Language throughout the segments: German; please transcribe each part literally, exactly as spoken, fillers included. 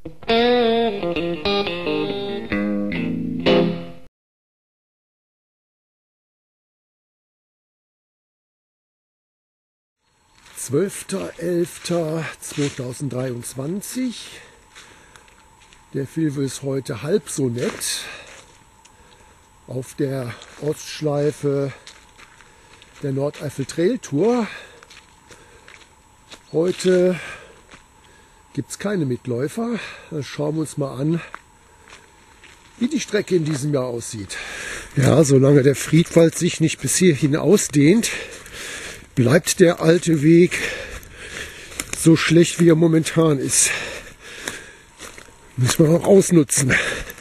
zwölfter elfter zweitausenddreiundzwanzig. Der Film ist heute halb so nett. Auf der Ostschleife der Nordeifel Trail Tour. Heute gibt es keine Mitläufer. Dann schauen wir uns mal an, wie die Strecke in diesem Jahr aussieht. Ja, solange der Friedwald sich nicht bis hierhin ausdehnt, bleibt der alte Weg so schlecht, wie er momentan ist. Müssen wir auch ausnutzen.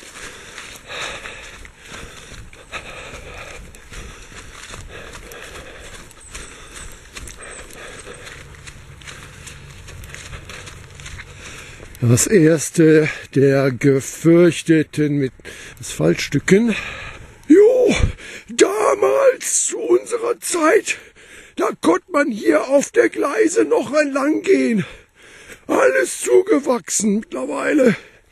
Das erste der gefürchteten mit Asphaltstücken. Jo, damals zu unserer Zeit, da konnte man hier auf der Gleise noch entlang gehen. Alles zugewachsen mittlerweile.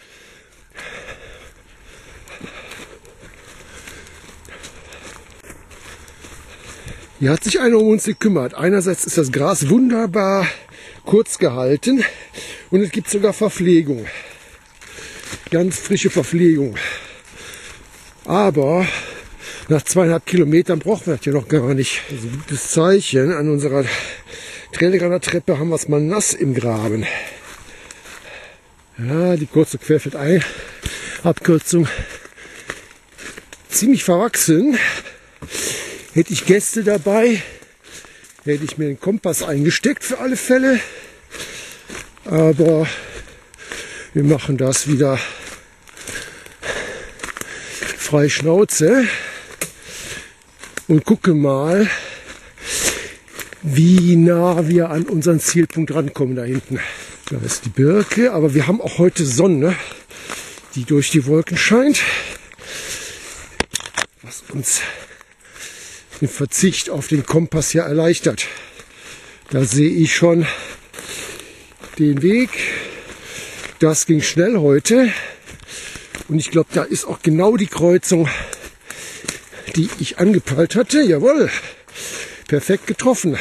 Hier hat sich einer um uns gekümmert. Einerseits ist das Gras wunderbar kurz gehalten und es gibt sogar Verpflegung. Ganz frische Verpflegung. Aber nach zweieinhalb Kilometern brauchen wir das ja noch gar nicht. Das ist ein gutes Zeichen. An unserer Trailrunner Treppe haben wir es mal nass im Graben. Ja, die kurze Querfeldabkürzung ziemlich verwachsen. Hätte ich Gäste dabei, hätte ich mir den Kompass eingesteckt für alle Fälle. Aber wir machen das wieder frei Schnauze und gucken mal, wie nah wir an unseren Zielpunkt rankommen da hinten. Da ist die Birke, aber wir haben auch heute Sonne, die durch die Wolken scheint, was uns den Verzicht auf den Kompass ja erleichtert. Da sehe ich schon den Weg. Das ging schnell heute. Und ich glaube, da ist auch genau die Kreuzung, die ich angepeilt hatte. Jawohl, perfekt getroffen.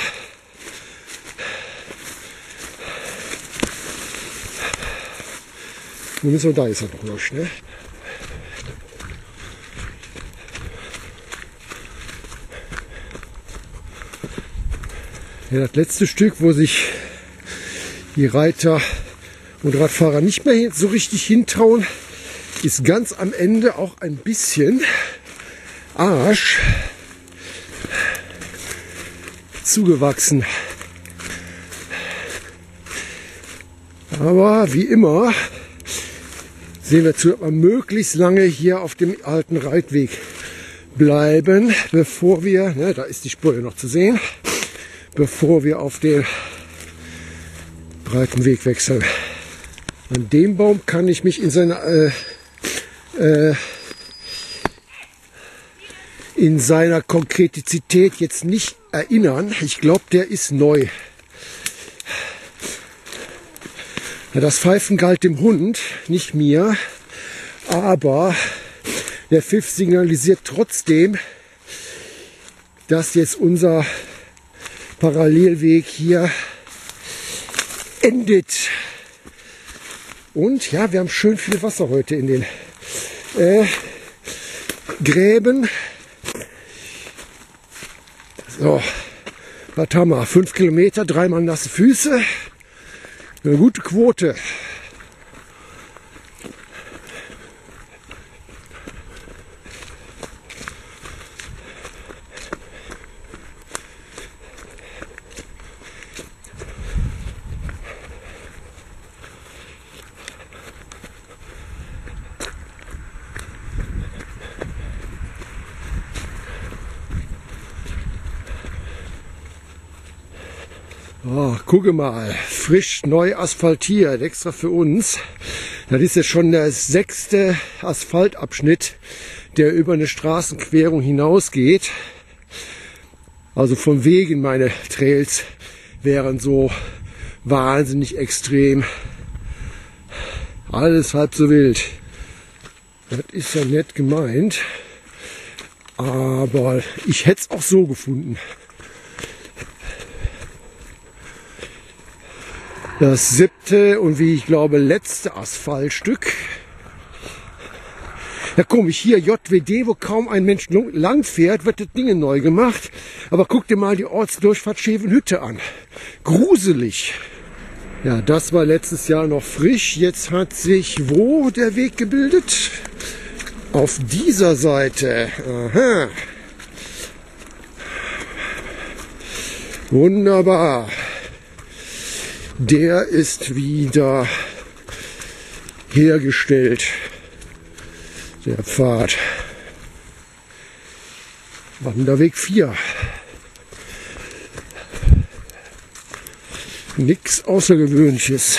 Nun müssen wir da jetzt noch durch, ne? Ja, das letzte Stück, wo sich die Reiter und Radfahrer nicht mehr so richtig hintrauen, ist ganz am Ende auch ein bisschen Arsch zugewachsen. Aber wie immer sehen wir zu, dass wir möglichst lange hier auf dem alten Reitweg bleiben, bevor wir, ne, da ist die Spur ja noch zu sehen, bevor wir auf den breiten Weg wechseln. An dem Baum kann ich mich in seiner äh, äh, in seiner Konkretizität jetzt nicht erinnern. Ich glaube, der ist neu. Ja, das Pfeifen galt dem Hund, nicht mir, aber der Pfiff signalisiert trotzdem, dass jetzt unser Parallelweg hier endet. Und ja, wir haben schön viel Wasser heute in den äh, Gräben. So, was haben wir? Fünf Kilometer, dreimal nasse Füße. Eine gute Quote. Oh, gucke mal, frisch neu asphaltiert, extra für uns. Das ist jetzt schon der sechste Asphaltabschnitt, der über eine Straßenquerung hinausgeht. Also von wegen meine Trails wären so wahnsinnig extrem Alles halb so wild. Das ist ja nett gemeint. Aber ich hätte es auch so gefunden. Das siebte und wie ich glaube letzte Asphaltstück. Ja komisch, hier J W D, wo kaum ein Mensch lang fährt, wird das Ding neu gemacht. Aber guck dir mal die Ortsdurchfahrt Schevenhütte an. Gruselig. Ja, das war letztes Jahr noch frisch. Jetzt hat sich wo der Weg gebildet? Auf dieser Seite. Aha. Wunderbar. Der ist wieder hergestellt. Der Pfad. Wanderweg vier. Nichts Außergewöhnliches.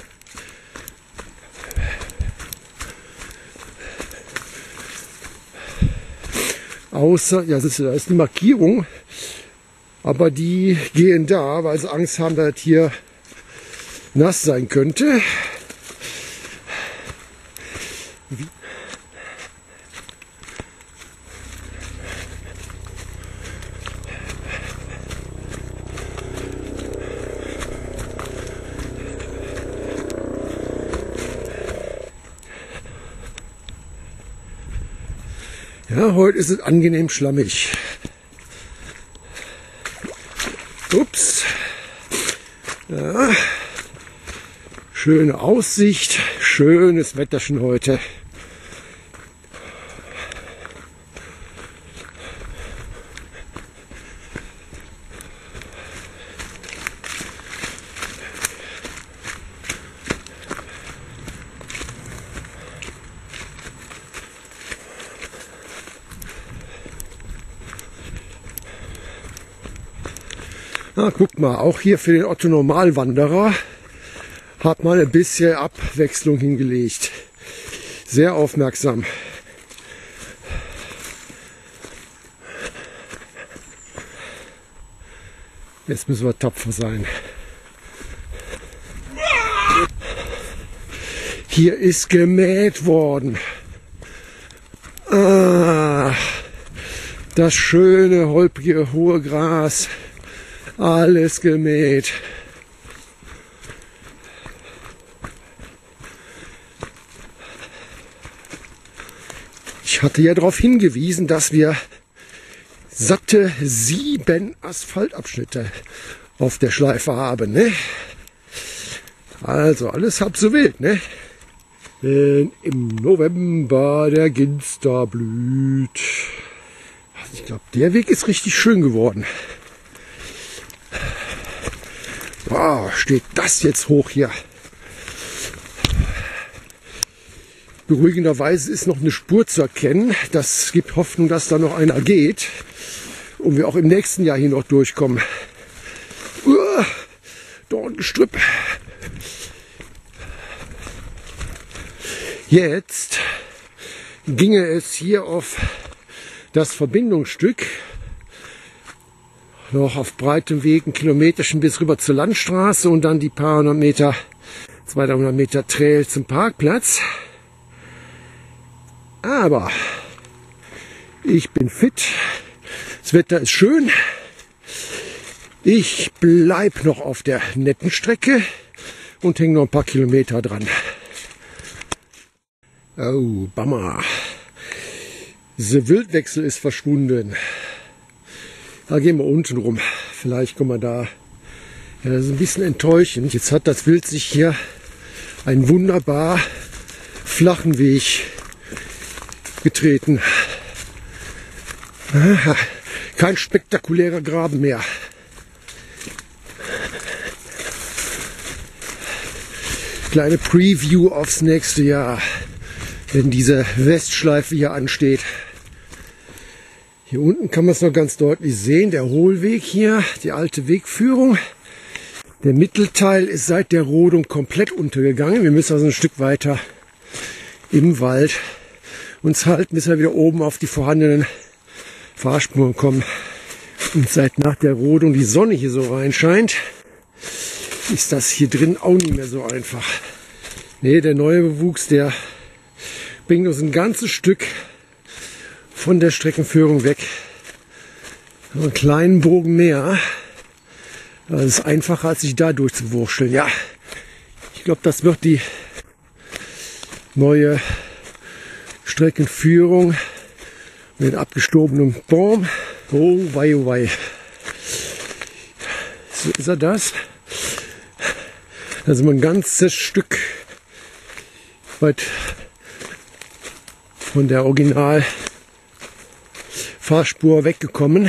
Außer, ja, siehst du, da ist die Markierung. Aber die gehen da, weil sie Angst haben, dass das hier nass sein könnte. Wie? Ja, heute ist es angenehm schlammig. Ups. Ja. Schöne Aussicht, schönes Wetterchen heute. Na, guck mal, auch hier für den Otto Normalwanderer hat man ein bisschen Abwechslung hingelegt. Sehr aufmerksam. Jetzt müssen wir tapfer sein. Hier ist gemäht worden. Ah, das schöne, holprige, hohe Gras. Alles gemäht. Ich hatte ja darauf hingewiesen, dass wir satte sieben Asphaltabschnitte auf der Schleife haben. Ne? Also alles halb so wild. Ne? Denn im November der Ginster blüht. Also ich glaube, der Weg ist richtig schön geworden. Wow, steht das jetzt hoch hier. Beruhigenderweise ist noch eine Spur zu erkennen. Das gibt Hoffnung, dass da noch einer geht. Und wir auch im nächsten Jahr hier noch durchkommen. Uah, Dorngestrüpp. Jetzt ginge es hier auf das Verbindungsstück. Noch auf breitem Weg ein Kilometerchen bis rüber zur Landstraße und dann die paar hundert Meter, zweihundert Meter Trail zum Parkplatz. Aber ich bin fit, das Wetter ist schön, ich bleib noch auf der netten Strecke und hänge noch ein paar Kilometer dran. Oh, Bammer. Der Wildwechsel ist verschwunden. Da gehen wir unten rum. Vielleicht kommen wir da. Ja, das ist ein bisschen enttäuschend. Jetzt hat das Wild sich hier einen wunderbar flachen Weg getreten. Aha, kein spektakulärer Graben mehr. Kleine Preview aufs nächste Jahr, wenn diese Westschleife hier ansteht. Hier unten kann man es noch ganz deutlich sehen, der Hohlweg hier, die alte Wegführung. Der Mittelteil ist seit der Rodung komplett untergegangen. Wir müssen also ein Stück weiter im Wald uns halten, bis wir wieder oben auf die vorhandenen Fahrspuren kommen. Und seit nach der Rodung die Sonne hier so reinscheint, ist das hier drin auch nicht mehr so einfach. Nee, der neue Bewuchs, der bringt uns ein ganzes Stück von der Streckenführung weg. Einen kleinen Bogen mehr. Das ist einfacher, als sich da durchzuwurschteln. Ja, ich glaube, das wird die neue Streckenführung mit abgestorbenem Baum. Oh wei, oh wei. So ist er das. Da sind wir ein ganzes Stück weit von der Original Fahrspur weggekommen.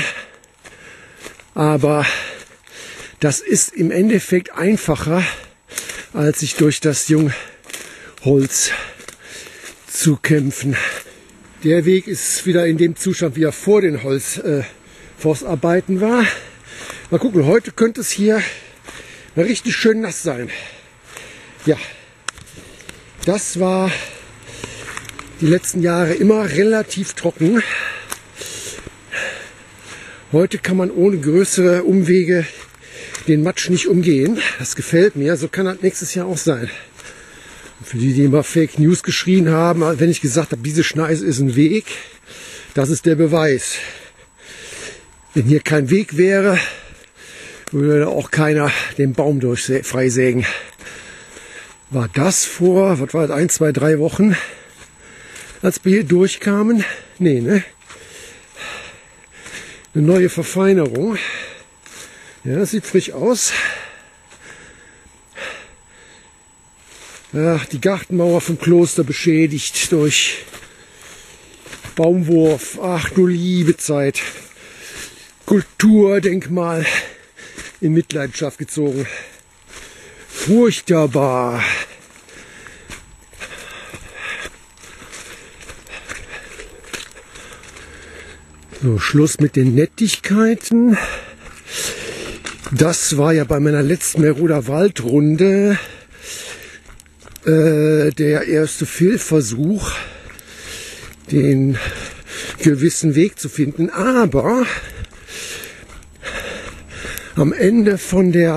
Aber das ist im Endeffekt einfacher, als sich durch das Jungholz zu kämpfen. Der Weg ist wieder in dem Zustand, wie er vor den Holzforstarbeiten äh, war. Mal gucken, heute könnte es hier richtig schön nass sein. Ja, das war die letzten Jahre immer relativ trocken. Heute kann man ohne größere Umwege den Matsch nicht umgehen. Das gefällt mir. So kann das nächstes Jahr auch sein. Und für die, die immer Fake News geschrien haben, wenn ich gesagt habe, diese Schneise ist ein Weg, das ist der Beweis. Wenn hier kein Weg wäre, würde auch keiner den Baum durch freisägen. War das vor, was war das, ein, zwei, drei Wochen, als wir hier durchkamen? Nee, ne? Eine neue Verfeinerung. Ja, das sieht frisch aus. Ja, die Gartenmauer vom Kloster beschädigt durch Baumwurf. Ach du liebe Zeit. Kulturdenkmal in Mitleidenschaft gezogen. Furchtbar. So, Schluss mit den Nettigkeiten. Das war ja bei meiner letzten Meroder Waldrunde äh, der erste Fehlversuch, den gewissen Weg zu finden. Aber am Ende von der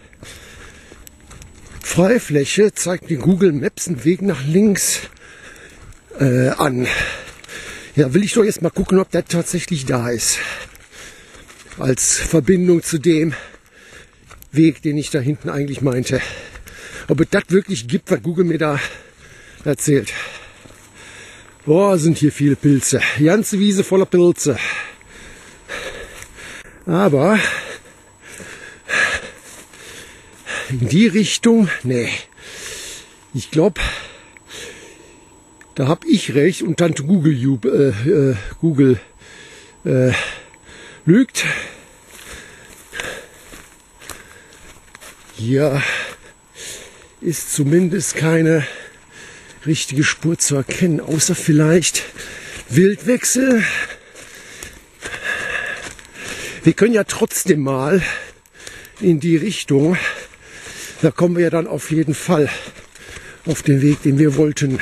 Freifläche zeigt die Google Maps einen Weg nach links äh, an. Ja, will ich doch jetzt mal gucken, ob der tatsächlich da ist. Als Verbindung zu dem Weg, den ich da hinten eigentlich meinte. Ob es das wirklich gibt, was Google mir da erzählt. Boah, sind hier viele Pilze. Die ganze Wiese voller Pilze. Aber in die Richtung, nee. Ich glaube, da habe ich recht und Tante Google, äh, äh, Google äh, lügt. Hier ist zumindest keine richtige Spur zu erkennen, außer vielleicht Wildwechsel. Wir können ja trotzdem mal in die Richtung, da kommen wir ja dann auf jeden Fall auf den Weg, den wir wollten.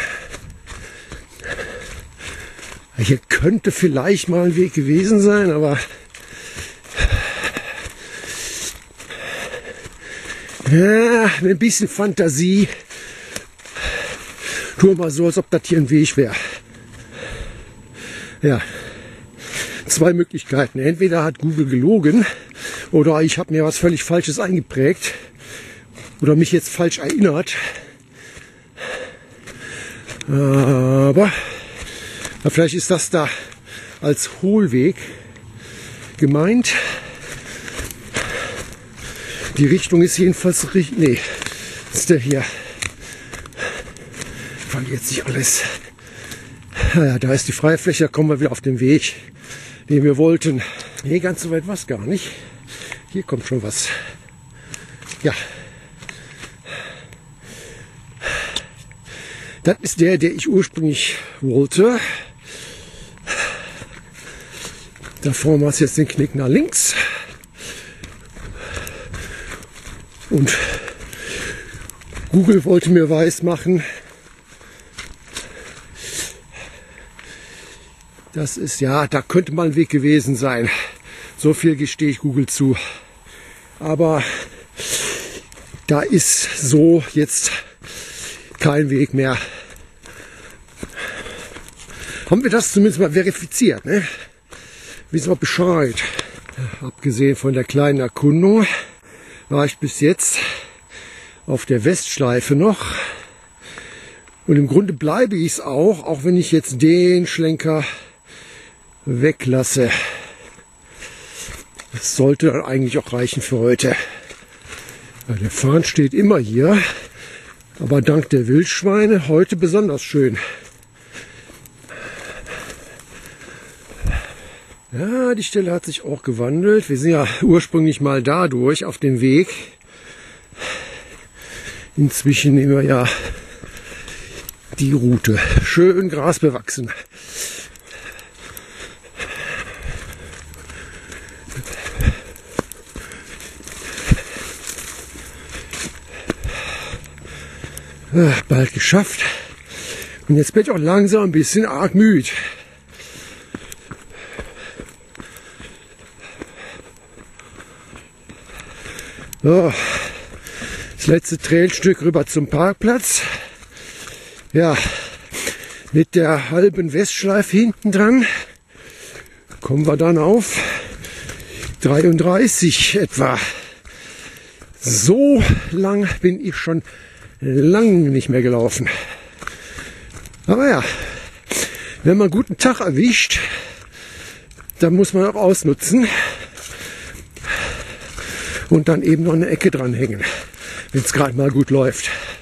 Hier könnte vielleicht mal ein Weg gewesen sein, aber ja, mit ein bisschen Fantasie tue mal so, als ob das hier ein Weg wäre. Ja, zwei Möglichkeiten. Entweder hat Google gelogen oder ich habe mir was völlig Falsches eingeprägt oder mich jetzt falsch erinnert. Aber ja, vielleicht ist das da als Hohlweg gemeint. Die Richtung ist jedenfalls richtig. Nee, ist der hier. Verliert sich alles. Naja, da ist die Freifläche, da kommen wir wieder auf den Weg, den wir wollten. Nee, ganz so weit war es gar nicht. Hier kommt schon was. Ja. Das ist der, der ich ursprünglich wollte. Da vorne war es jetzt den Knick nach links. Und Google wollte mir weismachen, das ist, ja, da könnte mal ein Weg gewesen sein. So viel gestehe ich Google zu. Aber da ist so jetzt gibt keinen Weg mehr. Haben wir das zumindest mal verifiziert, ne? Wissen wir Bescheid. Abgesehen von der kleinen Erkundung war ich bis jetzt auf der Westschleife noch. Und im Grunde bleibe ich es auch, auch wenn ich jetzt den Schlenker weglasse. Das sollte dann eigentlich auch reichen für heute. Ja, der Farn steht immer hier, aber dank der Wildschweine heute besonders schön. Ja, die Stelle hat sich auch gewandelt. Wir sind ja ursprünglich mal dadurch auf dem Weg. Inzwischen nehmen wir ja die Route. Schön grasbewachsen. Ja, bald geschafft. Und jetzt bin ich auch langsam ein bisschen arg müde. So, das letzte Trailstück rüber zum Parkplatz. Ja, mit der halben Westschleife hinten dran kommen wir dann auf dreiunddreißig etwa. So lang bin ich schon lang nicht mehr gelaufen. Aber ja, wenn man einen guten Tag erwischt, dann muss man auch ausnutzen. Und dann eben noch eine Ecke dranhängen, wenn es gerade mal gut läuft.